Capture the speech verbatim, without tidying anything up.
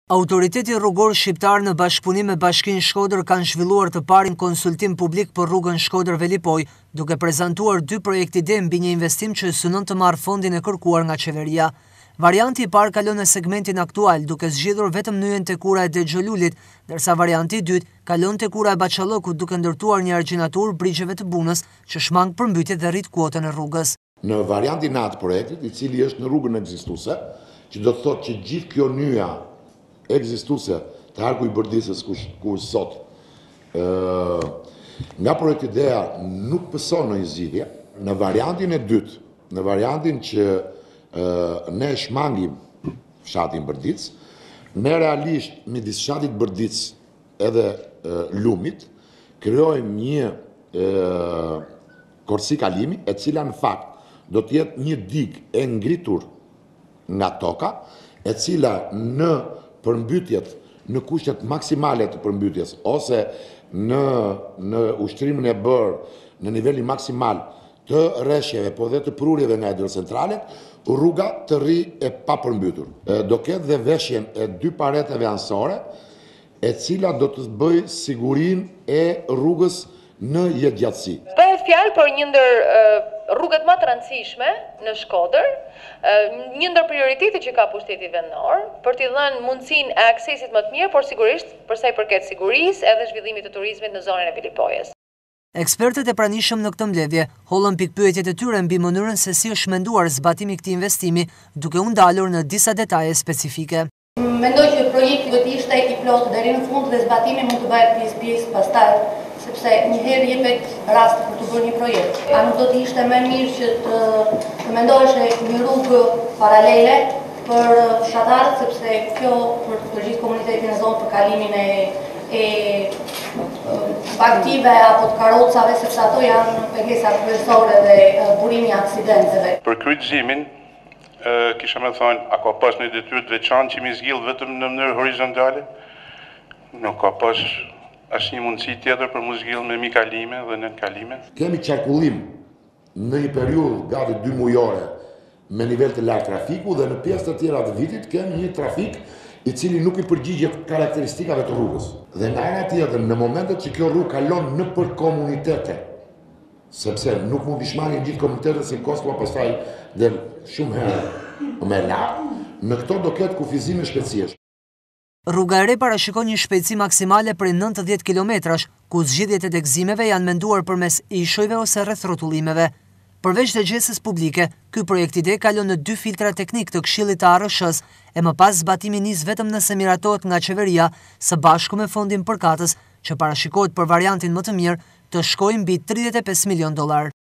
Autoriteti rrugor shqiptar në bashkëpunim me Bashkinë Shkodër kanë zhvilluar të parin konsultim publik për rrugën Shkodër-Velipoj, duke prezantuar dy projekte ide mbi një investim që synon të marrë fondin e kërkuar nga qeveria. Varianti i parë kalon në segmentin aktual, duke zgjidhur vetëm nyjen tek ura e Dexholulit, ndërsa varianti i dytë kalon tek ura e Baçallokut duke ndërtuar një argjinatur brigjeve të bunës që shmang përmbytjet dhe rrit kuotën e rrugës. Në variantin e atë projektit, i cili është në rrugën ekzistuese, që do të thotë që gjithë kjo nyja ekzistuese të Arku i Bërdisës ku, ku sot e, nga projekti ideja nuk pëson në një zgjidhje. Në variantin e dytë, në variantin që e, ne shmangim fshatin Bërdic, ne realisht midis fshatit Bërdic edhe e, Lumit krijojmë një e, korsi kalimi e cila në fakt do të jetë një digë e ngritur nga toka, e cila në përmbytjet, në kushtet maksimale të përmbytjes, ose në, në ushtrimin e bërë në nivelin maksimal të rreshjeve, po dhe të prurjeve nga hidrocentralet, rruga të rri e pa përmbytur. Do ketë dhe veshjen e dy pareteve ansore, e cila do të bëj sigurin e rrugës në jetëgjatësi. Bëhet fjalë për një ndër rrugët më të rëndësishme në Shkodër, një ndër prioritetet që ka pushteti vendor, për t'i dhënë mundësinë e aksesit më të mirë, por sigurisht për sa i përket sigurisë edhe zhvillimit të turizmit në zonën e Velipojës. Ekspertët e pranishëm në këtë mbledhje hollën pikpyetjet e tyre mbi mënyrën se si është menduar zbatimi i këtij investimi, duke u ndalur në disa detaje specifike. Mendoj që projekti do të ishte i plotë deri në fund dhe zbatimi mund të bëhet pjesë-pjesë pastaj, sepse njëherë jepet rast për të bërë një projekt. A nuk do të ishte më mirë që të, të mendoheshe një rrugë paralele për fshatarët, sepse kjo për të gjithë komunitetin e zonë për kalimin e, e baktive apo të karrocave, sepse ato janë pengesa kryesore dhe burimi i aksidenteve. Për kryqëzimin, kisha me thonë, a ka pas një detyrë të veçantë që mi zgjidh vetëm në mënyrë horizontale? Nuk ka pas asnjë një mundësi tjetër për mu zgjidh me mi kalime dhe nën kalime? Kemi qarkullim në një periudhë gati dy mujore me nivel të lartë trafiku dhe në pjesë të tjera të vitit kemi një trafik i cili nuk i përgjigjet karakteristikave të rrugës. Dhe nga ana tjetër, në momentet që kjo rrugë kalon në për komunitete, sepse nuk mund i shmangin gjithë komunitetet si Koskova pastaj dhe shumë herë më lartë, në këto do ketë kufizime shpejtësiesh. Rruga e re parashikon një shpejtësi maksimale prej nëntëdhjetë kilometrash, ku zgjidhjet e tegëzimeve janë menduar përmes ishujve ose rreth rrotullimeve. Përveç dëgjesës publike, ky projekt ide kalon në dy filtra teknik të Këshillit të A R S-s, e më pas zbatimi nis vetëm nëse miratohet nga qeveria së bashku me fondin përkatës, që parashikohet për variantin më të mirë të shkojë mbi tridhjetë e pesë milion dollar.